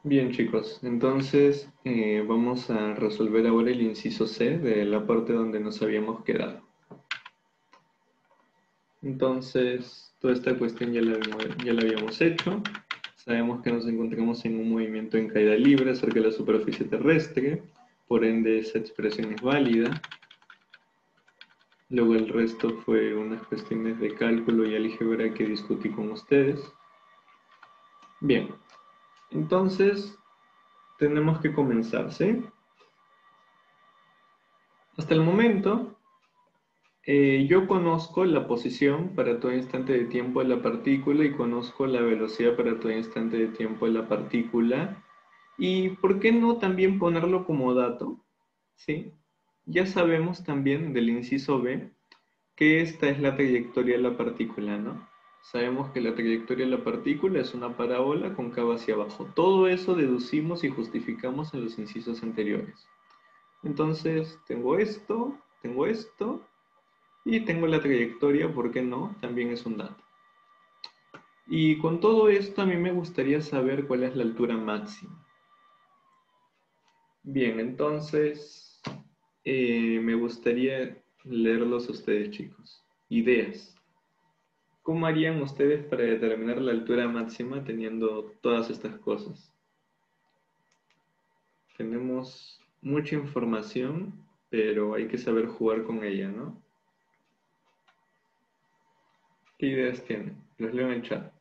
Bien, chicos, entonces vamos a resolver ahora el inciso C de la parte donde nos habíamos quedado. Entonces, toda esta cuestión ya la habíamos hecho. Sabemos que nos encontramos en un movimiento en caída libre acerca de la superficie terrestre, por ende esa expresión es válida. Luego el resto fue unas cuestiones de cálculo y álgebra que discutí con ustedes. Bien, entonces tenemos que comenzar, ¿sí? Hasta el momento, yo conozco la posición para todo instante de tiempo de la partícula y conozco la velocidad para todo instante de tiempo de la partícula. ¿Y por qué no también ponerlo como dato? ¿Sí? Ya sabemos también del inciso B que esta es la trayectoria de la partícula, ¿no? Sabemos que la trayectoria de la partícula es una parábola cóncava hacia abajo. Todo eso deducimos y justificamos en los incisos anteriores. Entonces, tengo esto, y tengo la trayectoria, ¿por qué no? También es un dato. Y con todo esto a mí me gustaría saber cuál es la altura máxima. Bien, entonces me gustaría leerlos a ustedes, chicos. Ideas. ¿Cómo harían ustedes para determinar la altura máxima teniendo todas estas cosas? Tenemos mucha información, pero hay que saber jugar con ella, ¿no? ¿Qué ideas tienen? Los leo en el chat.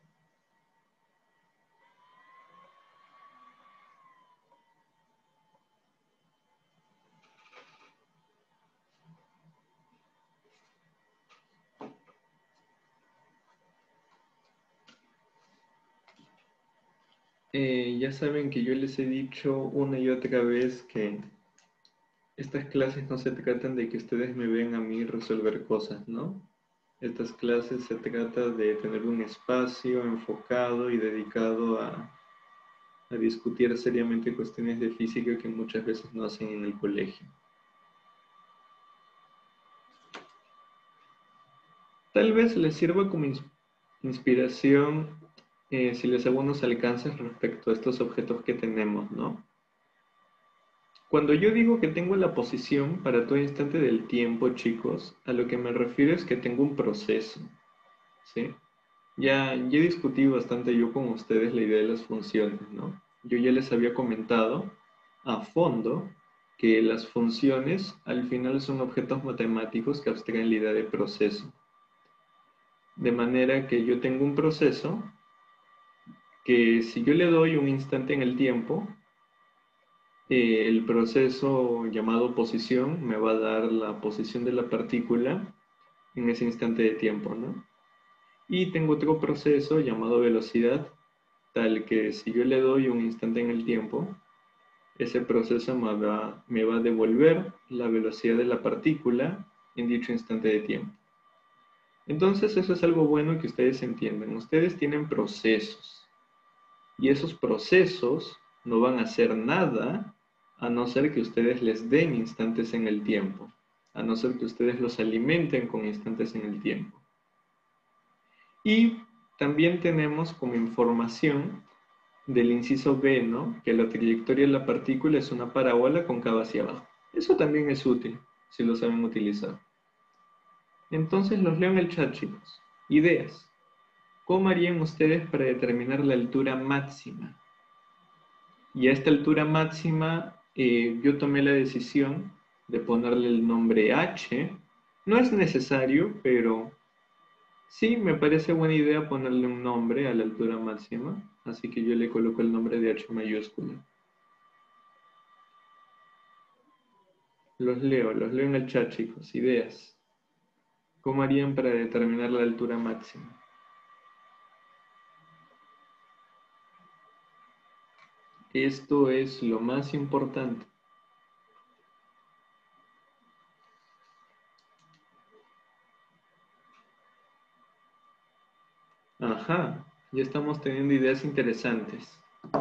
Ya saben que yo les he dicho una y otra vez que estas clases no se tratan de que ustedes me vean a mí resolver cosas, ¿no? Estas clases se trata de tener un espacio enfocado y dedicado a discutir seriamente cuestiones de física que muchas veces no hacen en el colegio. Tal vez les sirva como inspiración si les hago unos alcances respecto a estos objetos que tenemos, ¿no? Cuando yo digo que tengo la posición para todo instante del tiempo, chicos, a lo que me refiero es que tengo un proceso, ¿sí? Ya discutí bastante yo con ustedes la idea de las funciones, ¿no? Yo ya les había comentado a fondo que las funciones al final son objetos matemáticos que abstraen la idea de proceso. De manera que yo tengo un proceso que si yo le doy un instante en el tiempo, el proceso llamado posición me va a dar la posición de la partícula en ese instante de tiempo, ¿no? Y tengo otro proceso llamado velocidad, tal que si yo le doy un instante en el tiempo, ese proceso me va a devolver la velocidad de la partícula en dicho instante de tiempo. Entonces eso es algo bueno que ustedes entiendan. Ustedes tienen procesos y esos procesos no van a hacer nada a no ser que ustedes les den instantes en el tiempo, a no ser que ustedes los alimenten con instantes en el tiempo. Y también tenemos como información del inciso B, ¿no? Que la trayectoria de la partícula es una parábola cóncava hacia abajo. Eso también es útil, si lo saben utilizar. Entonces los leo en el chat, chicos. Ideas. ¿Cómo harían ustedes para determinar la altura máxima? Y a esta altura máxima yo tomé la decisión de ponerle el nombre H. No es necesario, pero sí me parece buena idea ponerle un nombre a la altura máxima. Así que yo le coloco el nombre de H mayúscula. Los leo en el chat, chicos. Ideas. ¿Cómo harían para determinar la altura máxima? Esto es lo más importante. Ajá, ya estamos teniendo ideas interesantes.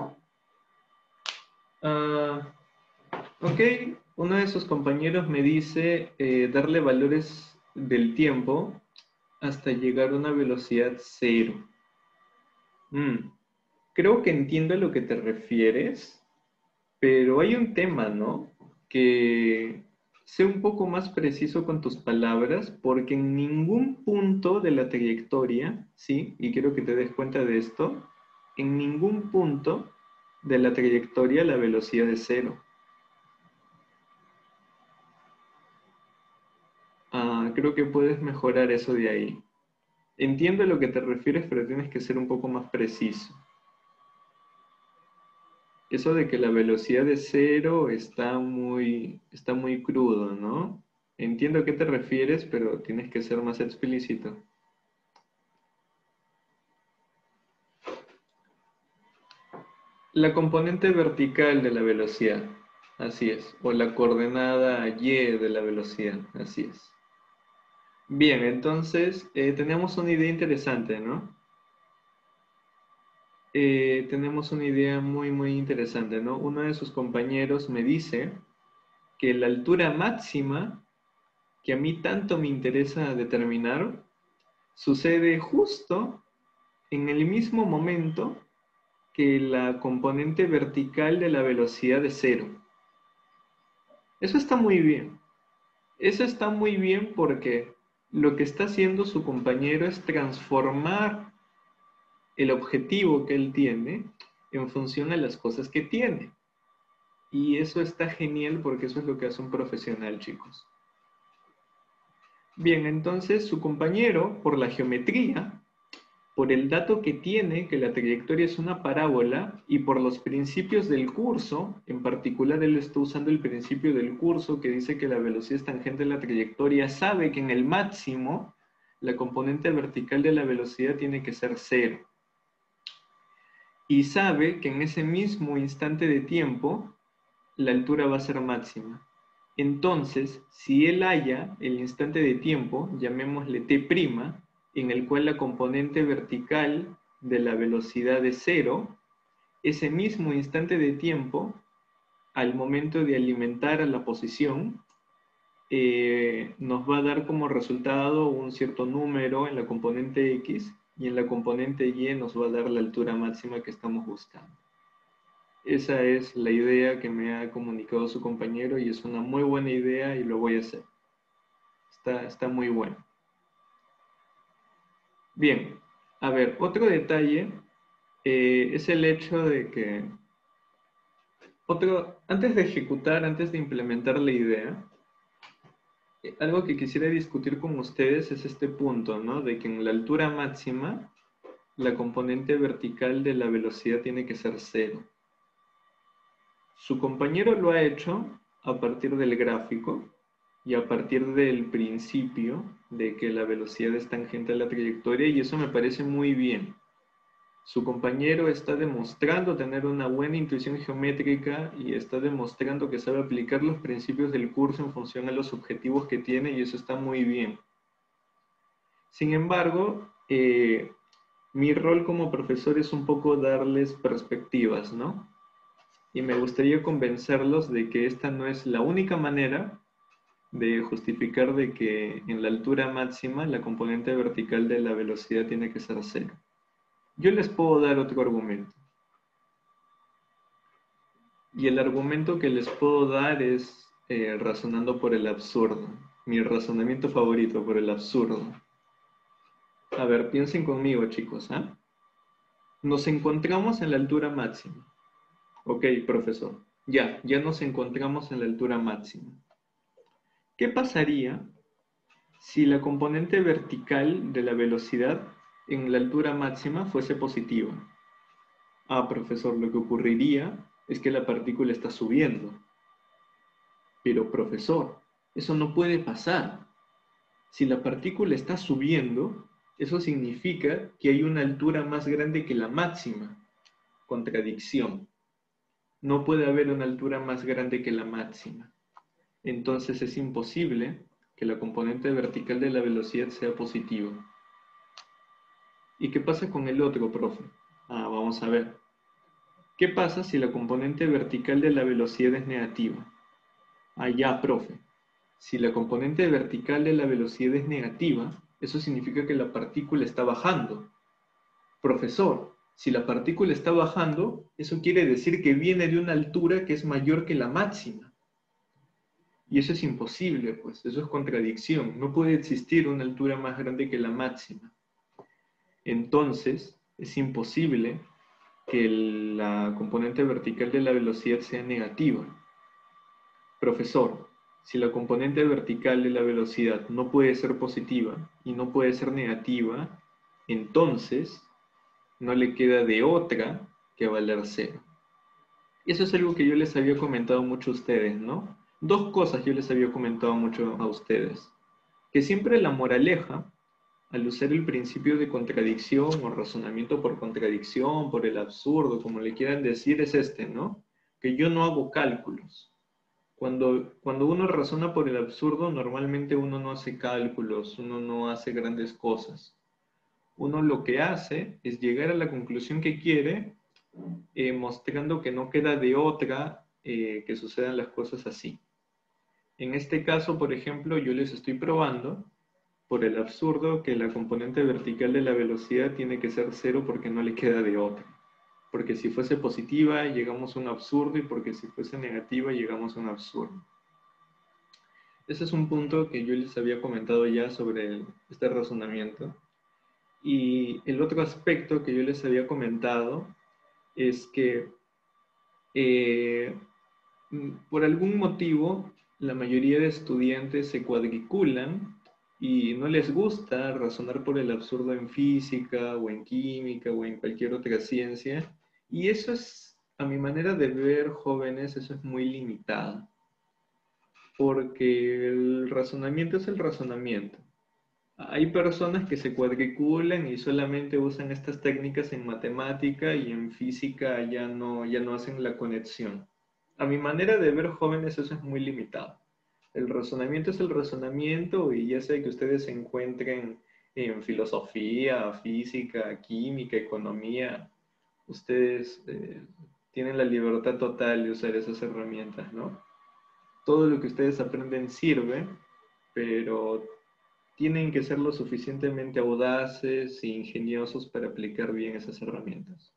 Ah, ok, uno de sus compañeros me dice darle valores del tiempo hasta llegar a una velocidad cero. Mm, Creo que entiendo a lo que te refieres, pero hay un tema, ¿no? Que sé un poco más preciso con tus palabras, porque en ningún punto de la trayectoria, ¿sí? Y quiero que te des cuenta de esto, en ningún punto de la trayectoria la velocidad es cero. Creo que puedes mejorar eso de ahí. Entiendo a lo que te refieres, pero tienes que ser un poco más preciso. Eso de que la velocidad de cero está muy crudo, ¿no? Entiendo a qué te refieres, pero tienes que ser más explícito. La componente vertical de la velocidad, así es, o la coordenada y de la velocidad, así es. Bien, entonces tenemos una idea interesante, ¿no? Tenemos una idea muy interesante, ¿no? Uno de sus compañeros me dice que la altura máxima que a mí tanto me interesa determinar sucede justo en el mismo momento que la componente vertical de la velocidad de cero. Eso está muy bien. Eso está muy bien porque lo que está haciendo su compañero es transformar el objetivo que él tiene en función a las cosas que tiene. Y eso está genial porque eso es lo que hace un profesional, chicos. Bien, entonces su compañero, por la geometría, por el dato que tiene, que la trayectoria es una parábola, y por los principios del curso, en particular él está usando el principio del curso que dice que la velocidad es tangente a la trayectoria, sabe que en el máximo la componente vertical de la velocidad tiene que ser cero. Y sabe que en ese mismo instante de tiempo la altura va a ser máxima. Entonces, si él halla el instante de tiempo, llamémosle t', en el cual la componente vertical de la velocidad es cero, ese mismo instante de tiempo, al momento de alimentar a la posición, nos va a dar como resultado un cierto número en la componente x y en la componente y nos va a dar la altura máxima que estamos buscando. Esa es la idea que me ha comunicado su compañero y es una muy buena idea y lo voy a hacer. Está muy bueno. Bien, a ver, otro detalle es el hecho de que, antes de ejecutar, antes de implementar la idea, algo que quisiera discutir con ustedes es este punto, ¿no? De que en la altura máxima, la componente vertical de la velocidad tiene que ser cero. Su compañero lo ha hecho a partir del gráfico y a partir del principio de que la velocidad es tangente a la trayectoria y eso me parece muy bien. Su compañero está demostrando tener una buena intuición geométrica y está demostrando que sabe aplicar los principios del curso en función a los objetivos que tiene y eso está muy bien. Sin embargo, mi rol como profesor es un poco darles perspectivas, ¿no? Y me gustaría convencerlos de que esta no es la única manera de justificar de que en la altura máxima la componente vertical de la velocidad tiene que ser cero. Yo les puedo dar otro argumento. Y el argumento que les puedo dar es razonando por el absurdo. Mi razonamiento favorito, por el absurdo. A ver, piensen conmigo, chicos, ¿ah? Nos encontramos en la altura máxima. Ok, profesor. Ya nos encontramos en la altura máxima. ¿Qué pasaría si la componente vertical de la velocidad en la altura máxima fuese positiva? Profesor, lo que ocurriría es que la partícula está subiendo. Pero, profesor, eso no puede pasar. Si la partícula está subiendo, eso significa que hay una altura más grande que la máxima. Contradicción. No puede haber una altura más grande que la máxima. Entonces es imposible que la componente vertical de la velocidad sea positiva. ¿Y qué pasa con el otro, profe? Vamos a ver. ¿Qué pasa si la componente vertical de la velocidad es negativa? Ya, profe. Si la componente vertical de la velocidad es negativa, eso significa que la partícula está bajando. Profesor, Si la partícula está bajando, eso quiere decir que viene de una altura que es mayor que la máxima. Y eso es imposible, pues, eso es contradicción. No puede existir una altura más grande que la máxima. Entonces, es imposible que la componente vertical de la velocidad sea negativa. Profesor, si la componente vertical de la velocidad no puede ser positiva y no puede ser negativa, entonces no le queda de otra que valer cero. Y eso es algo que yo les había comentado mucho a ustedes, ¿no? Dos cosas yo les había comentado mucho a ustedes. Que siempre la moraleja, al usar el principio de contradicción o razonamiento por contradicción, por el absurdo, como le quieran decir, es este, ¿no? Que yo no hago cálculos. Cuando uno razona por el absurdo, normalmente uno no hace cálculos, uno no hace grandes cosas. Uno lo que hace es llegar a la conclusión que quiere, mostrando que no queda de otra que sucedan las cosas así. En este caso, por ejemplo, yo les estoy probando por el absurdo que la componente vertical de la velocidad tiene que ser cero porque no le queda de otra. Porque si fuese positiva, llegamos a un absurdo, y porque si fuese negativa, llegamos a un absurdo. Ese es un punto que yo les había comentado ya sobre este razonamiento. Y el otro aspecto que yo les había comentado es que por algún motivo la mayoría de estudiantes se cuadriculan y no les gusta razonar por el absurdo en física o en química o en cualquier otra ciencia. Y eso es, a mi manera de ver, jóvenes, eso es muy limitado. Porque el razonamiento es el razonamiento. Hay personas que se cuadriculan y solamente usan estas técnicas en matemática, y en física ya no hacen la conexión. A mi manera de ver, jóvenes, eso es muy limitado. El razonamiento es el razonamiento, y ya sea que ustedes se encuentren en filosofía, física, química, economía, ustedes tienen la libertad total de usar esas herramientas, ¿no? Todo lo que ustedes aprenden sirve, pero tienen que ser lo suficientemente audaces e ingeniosos para aplicar bien esas herramientas.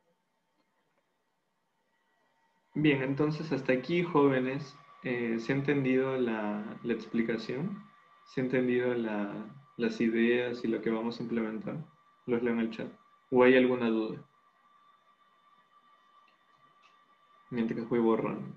Bien, entonces hasta aquí, jóvenes, ¿se ha entendido la explicación? ¿Se ha entendido las ideas y lo que vamos a implementar? Los leo en el chat. ¿O hay alguna duda? Mientras voy borrando.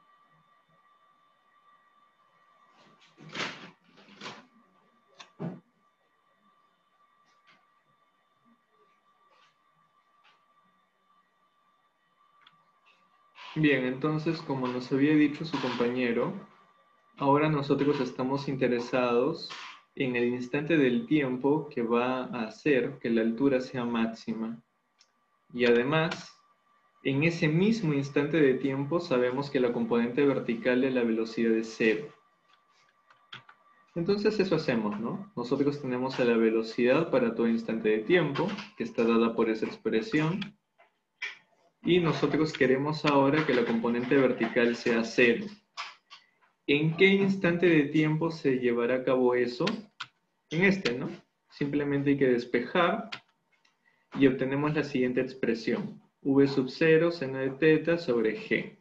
Bien, entonces, como nos había dicho su compañero, ahora nosotros estamos interesados en el instante del tiempo que va a hacer que la altura sea máxima. Y además, en ese mismo instante de tiempo sabemos que la componente vertical de la velocidad es cero. Entonces eso hacemos, ¿no? Nosotros tenemos a la velocidad para todo instante de tiempo, que está dada por esa expresión. Y nosotros queremos ahora que la componente vertical sea cero. ¿En qué instante de tiempo se llevará a cabo eso? En este, ¿no? Simplemente hay que despejar y obtenemos la siguiente expresión. V sub 0 seno de teta sobre G.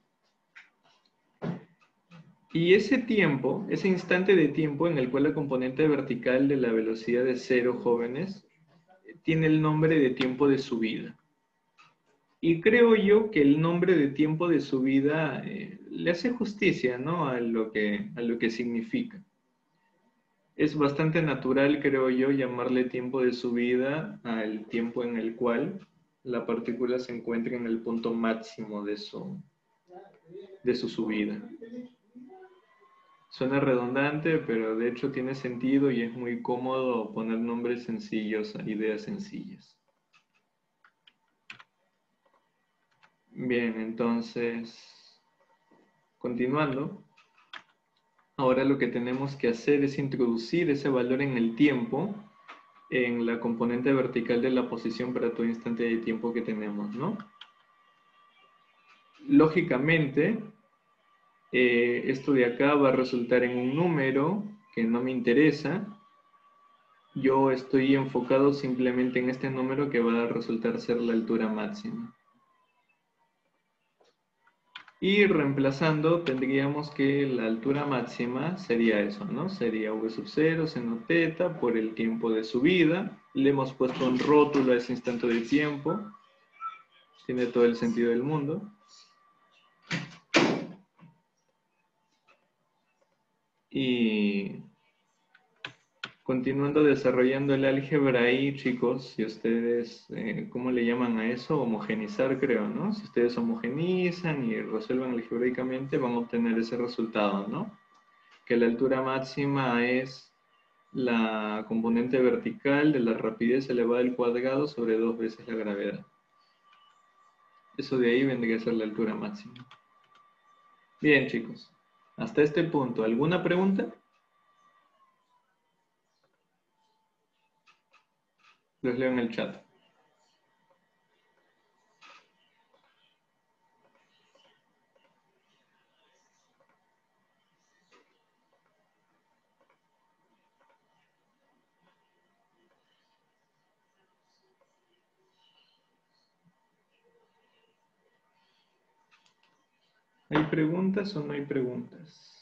Y ese tiempo, ese instante de tiempo en el cual la componente vertical de la velocidad es cero, jóvenes, tiene el nombre de tiempo de subida. Y creo yo que el nombre de tiempo de subida le hace justicia, ¿no?, a lo que significa. Es bastante natural, creo yo, llamarle tiempo de subida al tiempo en el cual la partícula se encuentra en el punto máximo de su subida. Suena redundante, pero de hecho tiene sentido y es muy cómodo poner nombres sencillos a ideas sencillas. Bien, entonces, continuando, ahora lo que tenemos que hacer es introducir ese valor en el tiempo en la componente vertical de la posición para todo instante de tiempo que tenemos, ¿no? Lógicamente, esto de acá va a resultar en un número que no me interesa, yo estoy enfocado simplemente en este número que va a resultar ser la altura máxima. Y reemplazando, tendríamos que la altura máxima sería eso, ¿no? Sería v sub 0 seno teta por el tiempo de subida. Le hemos puesto un rótulo a ese instante de tiempo. Tiene todo el sentido del mundo. Y continuando desarrollando el álgebra ahí, chicos, si ustedes, ¿cómo le llaman a eso? Homogenizar, creo, ¿no? Si ustedes homogenizan y resuelven algebraicamente, van a obtener ese resultado, ¿no? Que la altura máxima es la componente vertical de la rapidez elevada al cuadrado sobre 2 veces la gravedad. Eso de ahí vendría a ser la altura máxima. Bien, chicos. Hasta este punto, ¿alguna pregunta? Los leo en el chat. ¿Hay preguntas o no hay preguntas?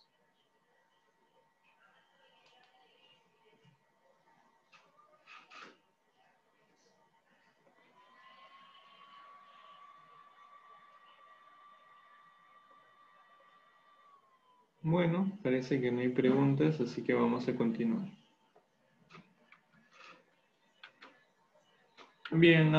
Bueno, parece que no hay preguntas, así que vamos a continuar. Bien,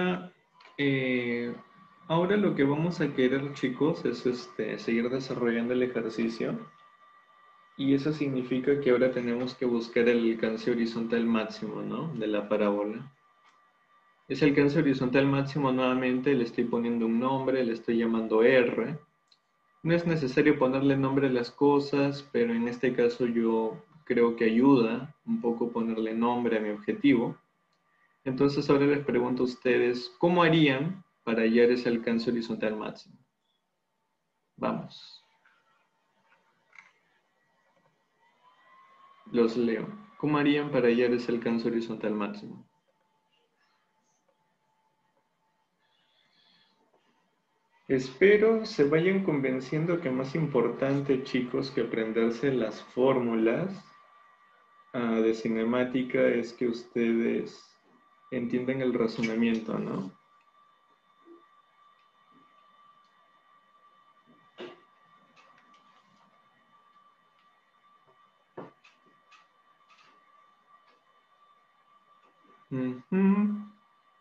ahora lo que vamos a querer, chicos, es seguir desarrollando el ejercicio. Y eso significa que ahora tenemos que buscar el alcance horizontal máximo, ¿no? De la parábola. Ese alcance horizontal máximo nuevamente le estoy poniendo un nombre, le estoy llamando R. No es necesario ponerle nombre a las cosas, pero en este caso yo creo que ayuda un poco ponerle nombre a mi objetivo. Entonces ahora les pregunto a ustedes, ¿cómo harían para hallar ese alcance horizontal máximo? Vamos. Los leo. ¿Cómo harían para hallar ese alcance horizontal máximo? Espero se vayan convenciendo que más importante, chicos, que aprenderse las fórmulas de cinemática es que ustedes entiendan el razonamiento, ¿no? Uh-huh.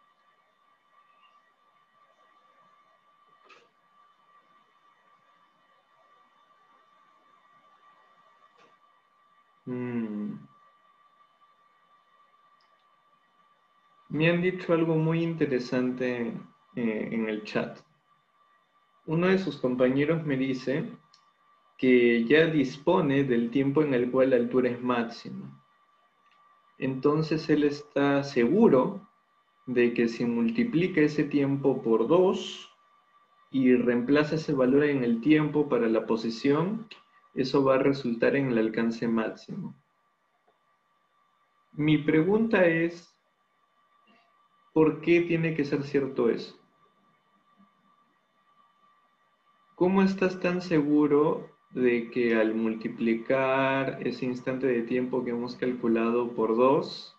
Me han dicho algo muy interesante en el chat. Uno de sus compañeros me dice que ya dispone del tiempo en el cual la altura es máxima. Entonces él está seguro de que si multiplica ese tiempo por 2 y reemplaza ese valor en el tiempo para la posición, eso va a resultar en el alcance máximo. Mi pregunta es, ¿por qué tiene que ser cierto eso? ¿Cómo estás tan seguro de que al multiplicar ese instante de tiempo que hemos calculado por 2,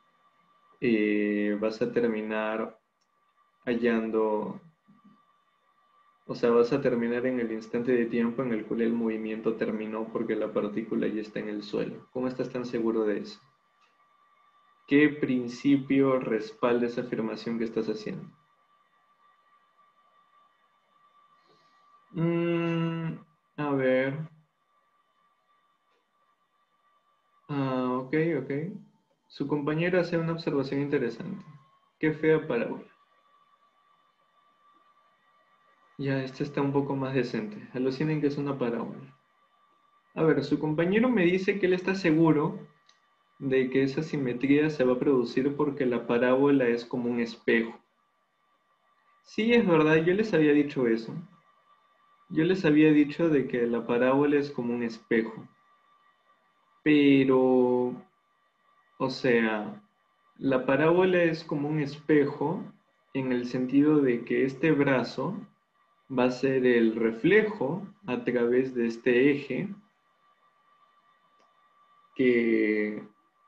vas a terminar hallando, o sea, vas a terminar en el instante de tiempo en el cual el movimiento terminó porque la partícula ya está en el suelo? ¿Cómo estás tan seguro de eso? ¿Qué principio respalda esa afirmación que estás haciendo? A ver. Ok, ok. Su compañero hace una observación interesante. Qué fea parábola. Ya, esta está un poco más decente. Alucinen que es una parábola. A ver, su compañero me dice que él está seguro de que esa simetría se va a producir porque la parábola es como un espejo. Sí, es verdad, yo les había dicho eso. Yo les había dicho de que la parábola es como un espejo. Pero O sea, la parábola es como un espejo en el sentido de que este brazo va a ser el reflejo a través de este eje que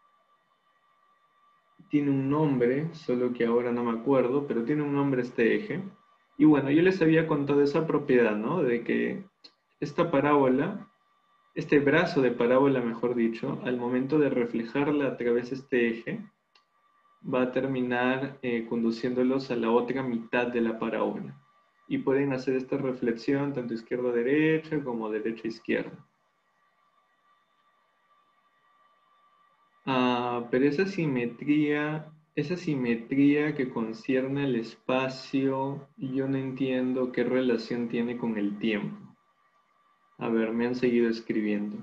tiene un nombre, solo que ahora no me acuerdo, pero tiene un nombre este eje. Y bueno, yo les había contado esa propiedad, ¿no? De que esta parábola, este brazo de parábola, mejor dicho, al momento de reflejarla a través de este eje, va a terminar conduciéndolos a la otra mitad de la parábola. Y pueden hacer esta reflexión tanto izquierda-derecha como derecha-izquierda. Pero esa simetría que concierne al espacio, yo no entiendo qué relación tiene con el tiempo. A ver, me han seguido escribiendo.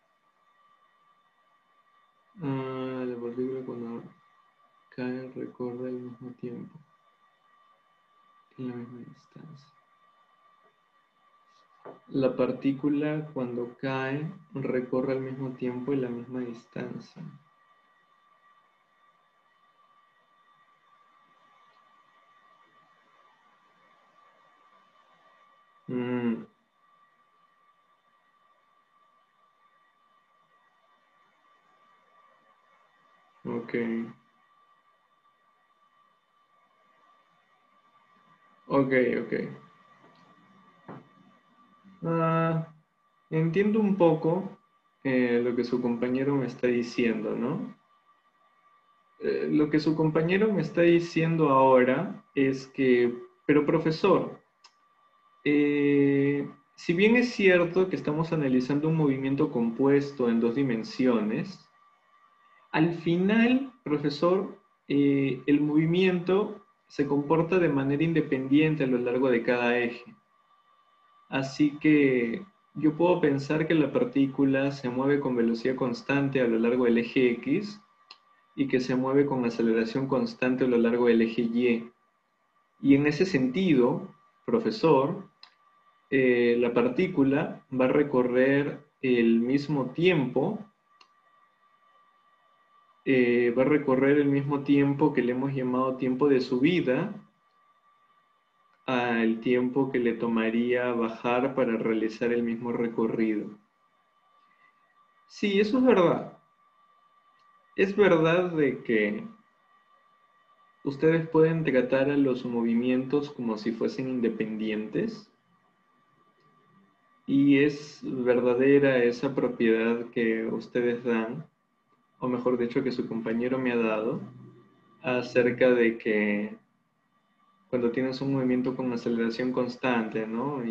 La partícula cuando cae recorre al mismo tiempo, en la misma distancia. La partícula cuando cae recorre al mismo tiempo y la misma distancia. Mm, ok. Ok, ok. Ah, entiendo un poco lo que su compañero me está diciendo, ¿no? Lo que su compañero me está diciendo ahora es que, pero profesor, si bien es cierto que estamos analizando un movimiento compuesto en dos dimensiones, al final, profesor, el movimiento se comporta de manera independiente a lo largo de cada eje. Así que yo puedo pensar que la partícula se mueve con velocidad constante a lo largo del eje X y que se mueve con aceleración constante a lo largo del eje Y. Y en ese sentido, profesor, la partícula va a recorrer el mismo tiempo, que le hemos llamado tiempo de subida al tiempo que le tomaría bajar para realizar el mismo recorrido. Sí, eso es verdad. Es verdad de que ustedes pueden tratar a los movimientos como si fuesen independientes y es verdadera esa propiedad que ustedes dan, o mejor dicho, que su compañero me ha dado, acerca de que cuando tienes un movimiento con aceleración constante, ¿no?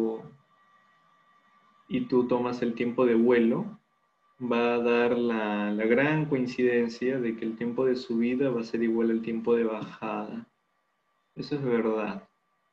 Y tú tomas el tiempo de vuelo, va a dar la gran coincidencia de que el tiempo de subida va a ser igual al tiempo de bajada. Eso es verdad.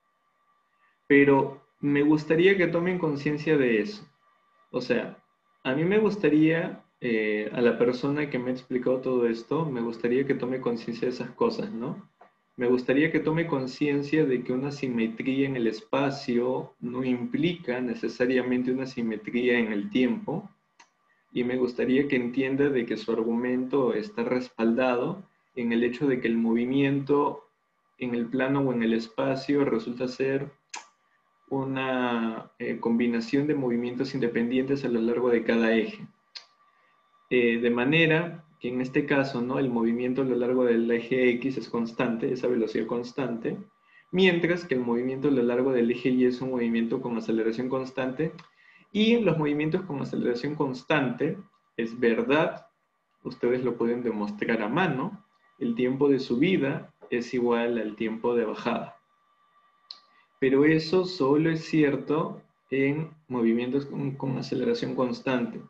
Pero me gustaría que tomen conciencia de eso. O sea, a mí me gustaría, a la persona que me ha explicado todo esto, me gustaría que tome conciencia de esas cosas, ¿no? Me gustaría que tome conciencia de que una simetría en el espacio no implica necesariamente una simetría en el tiempo, y me gustaría que entienda de que su argumento está respaldado en el hecho de que el movimiento en el plano o en el espacio resulta ser una combinación de movimientos independientes a lo largo de cada eje. De manera que en este caso, ¿no? El movimiento a lo largo del eje X es constante, esa velocidad constante, mientras que el movimiento a lo largo del eje Y es un movimiento con aceleración constante, y los movimientos con aceleración constante, es verdad, ustedes lo pueden demostrar a mano, el tiempo de subida es igual al tiempo de bajada. Pero eso solo es cierto en movimientos con aceleración constante.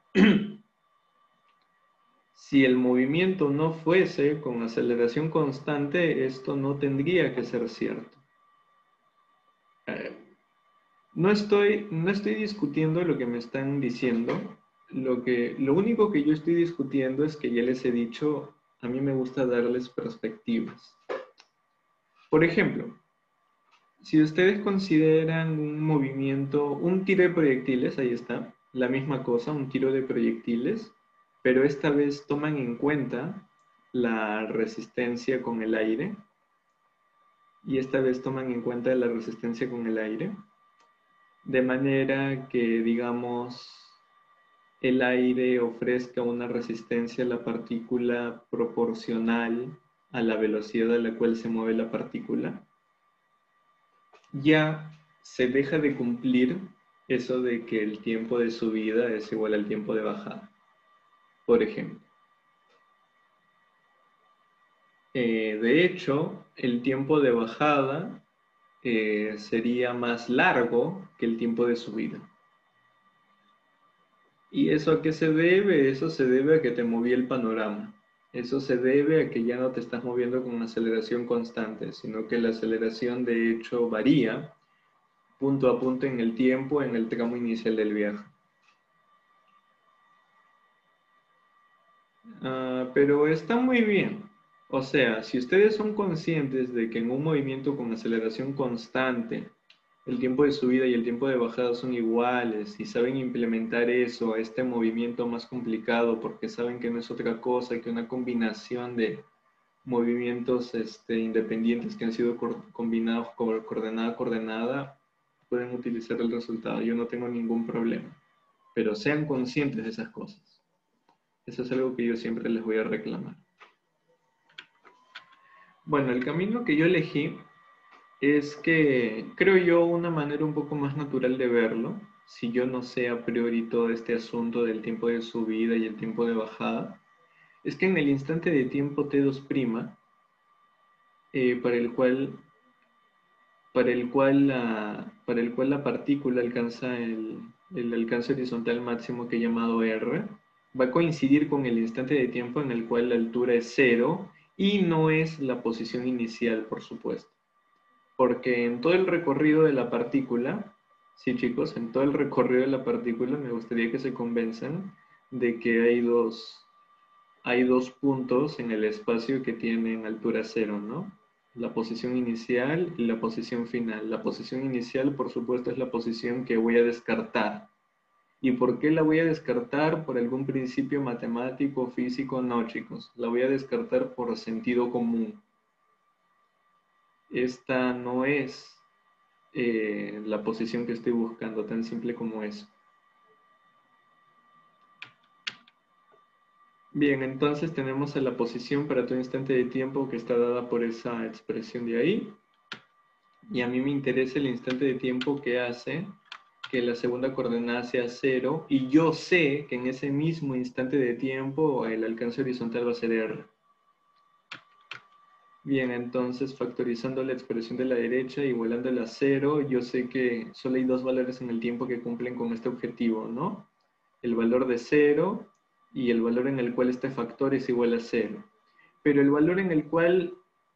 Si el movimiento no fuese con aceleración constante, esto no tendría que ser cierto. No estoy discutiendo lo que me están diciendo. Lo único que yo estoy discutiendo es que ya les he dicho, a mí me gusta darles perspectivas. Por ejemplo, si ustedes consideran un movimiento, un tiro de proyectiles, ahí está, la misma cosa, un tiro de proyectiles, pero esta vez toman en cuenta la resistencia con el aire, y esta vez toman en cuenta la resistencia con el aire, de manera que, digamos, el aire ofrezca una resistencia a la partícula proporcional a la velocidad a la cual se mueve la partícula. Ya se deja de cumplir eso de que el tiempo de subida es igual al tiempo de bajada. Por ejemplo, de hecho, el tiempo de bajada sería más largo que el tiempo de subida. ¿Y eso a qué se debe? Eso se debe a que te moví el panorama. Eso se debe a que ya no te estás moviendo con una aceleración constante, sino que la aceleración de hecho varía punto a punto en el tiempo, en el tramo inicial del viaje. Pero está muy bien. O sea, si ustedes son conscientes de que en un movimiento con aceleración constante, el tiempo de subida y el tiempo de bajada son iguales y saben implementar eso a este movimiento más complicado porque saben que no es otra cosa que una combinación de movimientos independientes que han sido combinados con coordenada a coordenada, pueden utilizar el resultado. Yo no tengo ningún problema. Pero sean conscientes de esas cosas. Eso es algo que yo siempre les voy a reclamar. Bueno, el camino que yo elegí es que creo yo una manera un poco más natural de verlo, si yo no sé a priori todo este asunto del tiempo de subida y el tiempo de bajada, es que en el', de tiempo T2', para el cual la partícula alcanza el alcance horizontal máximo que he llamado R, va a coincidir con el instante de tiempo en el cual la altura es 0 y no es la posición inicial, por supuesto. Porque en todo el recorrido de la partícula, sí chicos, en todo el recorrido de la partícula me gustaría que se convenzan de que hay dos puntos en el espacio que tienen altura 0, ¿no? La posición inicial y la posición final. La posición inicial, por supuesto, es la posición que voy a descartar. ¿Y por qué la voy a descartar? ¿Por algún principio matemático, físico? No, chicos. La voy a descartar por sentido común. Esta no es la posición que estoy buscando, tan simple como eso. Bien, entonces tenemos a la posición para todo instante de tiempo que está dada por esa expresión de ahí. Y a mí me interesa el instante de tiempo que hace que la segunda coordenada sea 0. Y yo sé que en ese mismo instante de tiempo el alcance horizontal va a ser R. Bien, entonces factorizando la expresión de la derecha, igualándola a 0, yo sé que solo hay dos valores en el tiempo que cumplen con este objetivo, ¿no? El valor de 0 y el valor en el cual este factor es igual a 0. Pero el valor en el cual,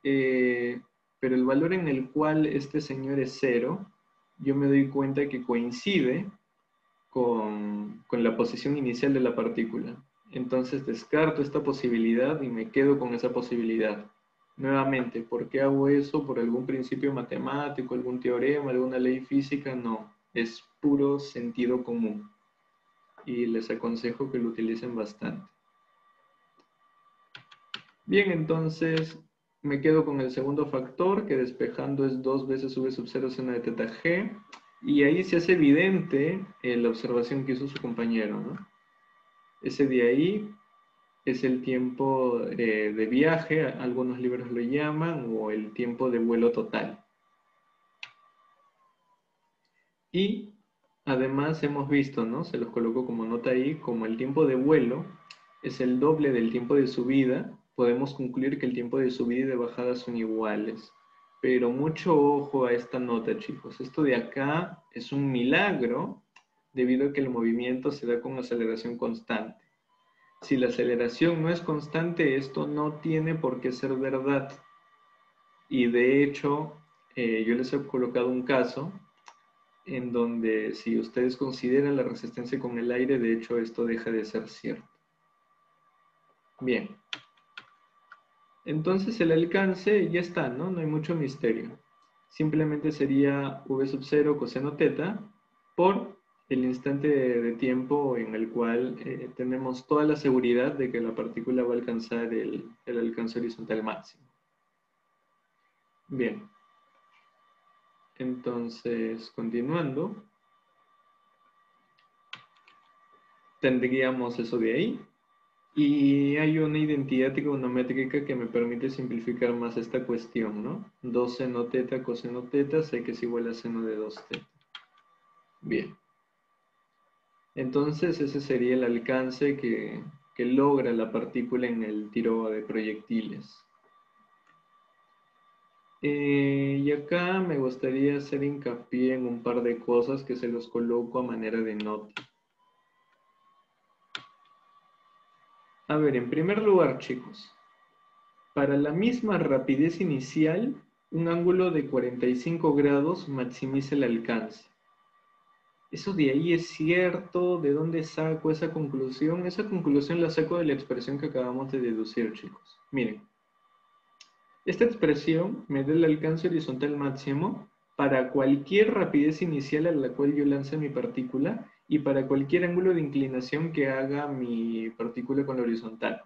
este señor es 0, yo me doy cuenta que coincide con la posición inicial de la partícula. Entonces descarto esta posibilidad y me quedo con esa posibilidad. Nuevamente, ¿por qué hago eso? ¿Por algún principio matemático, algún teorema, alguna ley física? No, es puro sentido común. Y les aconsejo que lo utilicen bastante. Bien, entonces me quedo con el segundo factor, que despejando es 2 veces v sub 0 seno de teta g. Y ahí se hace evidente la observación que hizo su compañero, ¿no? Ese de ahí es el tiempo de viaje, algunos libros lo llaman, o el tiempo de vuelo total. Y además hemos visto, ¿no? Se los coloco como nota ahí, como el tiempo de vuelo es el doble del tiempo de subida, podemos concluir que el tiempo de subida y de bajada son iguales. Pero mucho ojo a esta nota, chicos. Esto de acá es un milagro debido a que el movimiento se da con aceleración constante. Si la aceleración no es constante, esto no tiene por qué ser verdad. Y de hecho, yo les he colocado un caso en donde si ustedes consideran la resistencia con el aire, de hecho esto deja de ser cierto. Bien. Entonces el alcance ya está, ¿no? No hay mucho misterio. Simplemente sería v sub 0 coseno teta por el instante de tiempo en el cual tenemos toda la seguridad de que la partícula va a alcanzar el alcance horizontal máximo. Bien, entonces, continuando, tendríamos eso de ahí. Y hay una identidad trigonométrica que me permite simplificar más esta cuestión, ¿no? 2 seno teta coseno teta, sé que es igual a seno de 2 teta. Bien. Entonces ese sería el alcance que logra la partícula en el tiro de proyectiles. Y acá me gustaría hacer hincapié en un par de cosas que se los coloco a manera de nota. A ver, en primer lugar, chicos, para la misma rapidez inicial, un ángulo de 45 grados maximiza el alcance. ¿Eso de ahí es cierto? ¿De dónde saco esa conclusión? Esa conclusión la saco de la expresión que acabamos de deducir, chicos. Miren, esta expresión me da el alcance horizontal máximo para cualquier rapidez inicial a la cual yo lance mi partícula y para cualquier ángulo de inclinación que haga mi partícula con la horizontal.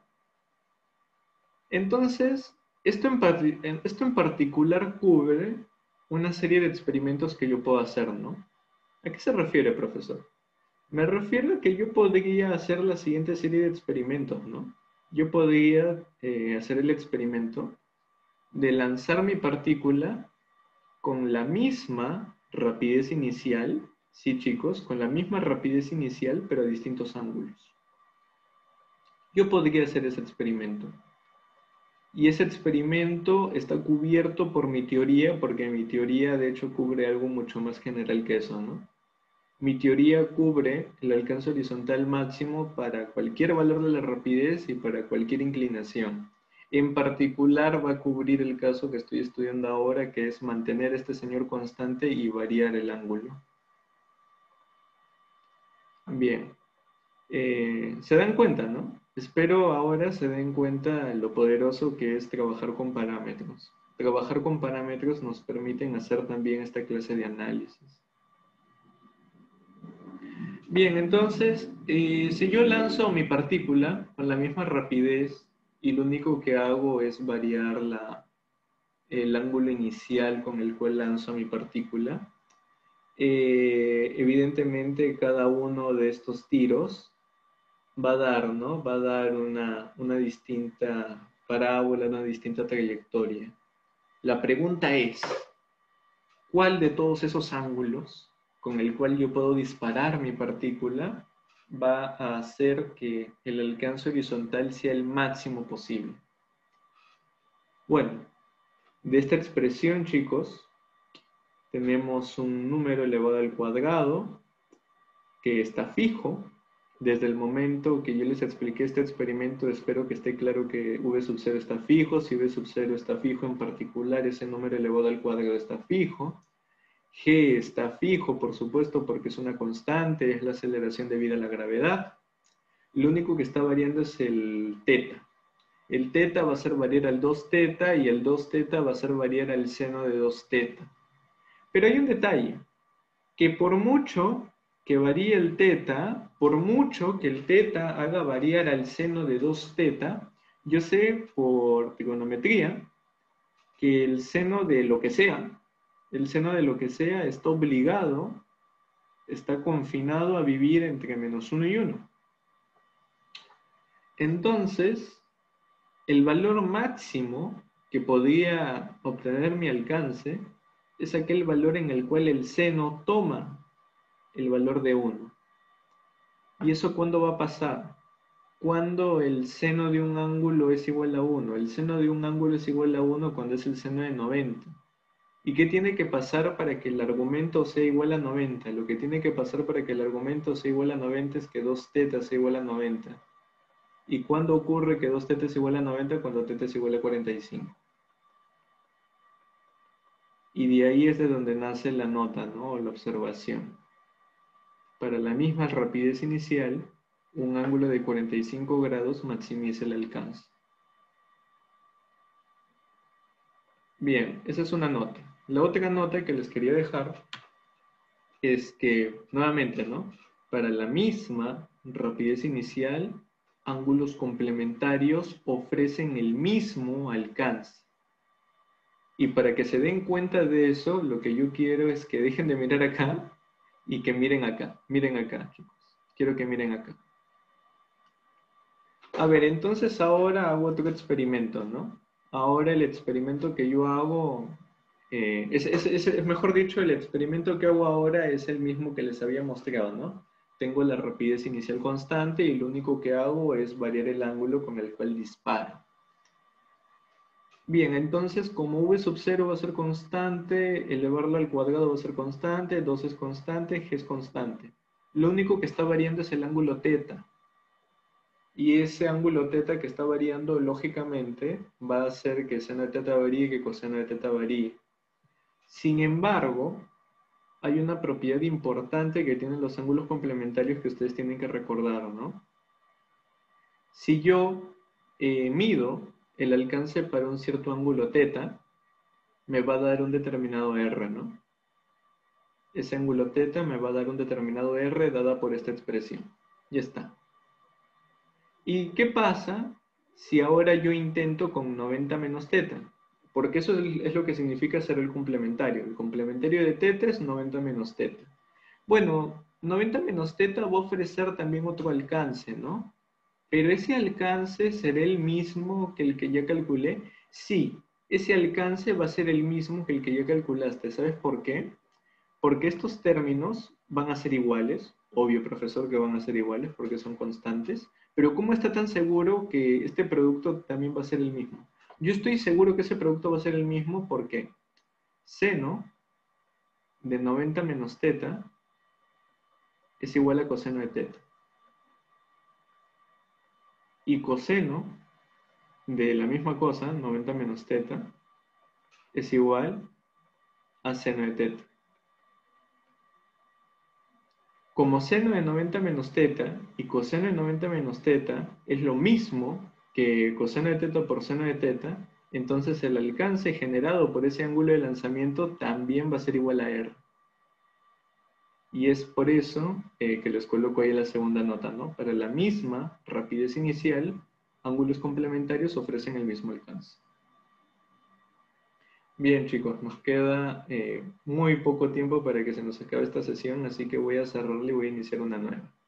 Entonces, esto en particular cubre una serie de experimentos que yo puedo hacer, ¿no? ¿A qué se refiere, profesor? Me refiero a que yo podría hacer la siguiente serie de experimentos, ¿no? Yo podría hacer el experimento de lanzar mi partícula con la misma rapidez inicial, sí chicos, con la misma rapidez inicial, pero a distintos ángulos. Yo podría hacer ese experimento. Y ese experimento está cubierto por mi teoría, porque mi teoría de hecho cubre algo mucho más general que eso, ¿no? Mi teoría cubre el alcance horizontal máximo para cualquier valor de la rapidez y para cualquier inclinación. En particular va a cubrir el caso que estoy estudiando ahora, que es mantener este señor constante y variar el ángulo. Bien, se dan cuenta, ¿no? Espero ahora se den cuenta lo poderoso que es trabajar con parámetros. Trabajar con parámetros nos permiten hacer también esta clase de análisis. Bien, entonces, si yo lanzo mi partícula con la misma rapidez y lo único que hago es variar el ángulo inicial con el cual lanzo mi partícula, evidentemente cada uno de estos tiros va a dar, ¿no? Va a dar una distinta parábola, una distinta trayectoria. La pregunta es, ¿cuál de todos esos ángulos con el cual yo puedo disparar mi partícula va a hacer que el alcance horizontal sea el máximo posible? Bueno, de esta expresión, chicos, tenemos un número elevado al cuadrado que está fijo. Desde el momento que yo les expliqué este experimento, espero que esté claro que v sub 0 está fijo. Si v sub 0 está fijo, en particular, ese número elevado al cuadrado está fijo. G está fijo, por supuesto, porque es una constante, es la aceleración debida a la gravedad. Lo único que está variando es el teta. El teta va a ser variar al 2 teta y el 2 teta va a ser variar al seno de 2 teta. Pero hay un detalle, que por mucho que varíe el teta, por mucho que el teta haga variar al seno de 2 teta, yo sé por trigonometría que el seno de lo que sea, está obligado, está confinado a vivir entre -1 y 1. Entonces, el valor máximo que podía obtener mi alcance es aquel valor en el cual el seno toma el valor de 1. ¿Y eso cuándo va a pasar? Cuando el seno de un ángulo es igual a 1. El seno de un ángulo es igual a 1 cuando es el seno de 90. ¿Y qué tiene que pasar para que el argumento sea igual a 90? Lo que tiene que pasar para que el argumento sea igual a 90 es que 2 teta sea igual a 90. ¿Y cuándo ocurre que 2 teta es igual a 90? Cuando teta es igual a 45. Y de ahí es de donde nace la nota, ¿no? O la observación. Para la misma rapidez inicial, un ángulo de 45 grados maximiza el alcance. Bien, esa es una nota. La otra nota que les quería dejar es que, nuevamente, ¿no? Para la misma rapidez inicial, ángulos complementarios ofrecen el mismo alcance. Y para que se den cuenta de eso, lo que yo quiero es que dejen de mirar acá y que miren acá. Miren acá, chicos. Quiero que miren acá. A ver, entonces ahora hago otro experimento, ¿no? Ahora el experimento que yo hago, mejor dicho, el experimento que hago ahora es el mismo que les había mostrado, ¿no? Tengo la rapidez inicial constante y lo único que hago es variar el ángulo con el cual disparo. Bien, entonces como v sub 0 va a ser constante, elevarlo al cuadrado va a ser constante, 2 es constante, g es constante. Lo único que está variando es el ángulo θ. Y ese ángulo θ que está variando, lógicamente, va a hacer que seno de θ varíe y que coseno de θ varíe. Sin embargo, hay una propiedad importante que tienen los ángulos complementarios que ustedes tienen que recordar, ¿no? Si yo mido el alcance para un cierto ángulo θ, me va a dar un determinado R, ¿no? Ese ángulo θ me va a dar un determinado R dada por esta expresión. Ya está. ¿Y qué pasa si ahora yo intento con 90 menos θ? Porque eso es lo que significa hacer el complementario. El complementario de θ es 90 menos θ. Bueno, 90 menos θ va a ofrecer también otro alcance, ¿no? Pero ese alcance será el mismo que el que ya calculé. Sí, ese alcance va a ser el mismo que el que ya calculaste. ¿Sabes por qué? Porque estos términos van a ser iguales, obvio profesor que van a ser iguales porque son constantes, pero ¿cómo está tan seguro que este producto también va a ser el mismo? Yo estoy seguro que ese producto va a ser el mismo porque seno de 90 menos θ es igual a coseno de θ. Y coseno de la misma cosa, 90 menos θ, es igual a seno de θ. Como seno de 90 menos θ y coseno de 90 menos θ es lo mismo que coseno de θ por seno de θ, entonces el alcance generado por ese ángulo de lanzamiento también va a ser igual a R. Y es por eso que les coloco ahí la segunda nota, ¿no? Para la misma rapidez inicial, ángulos complementarios ofrecen el mismo alcance. Bien, chicos, nos queda muy poco tiempo para que se nos acabe esta sesión, así que voy a cerrarla y voy a iniciar una nueva.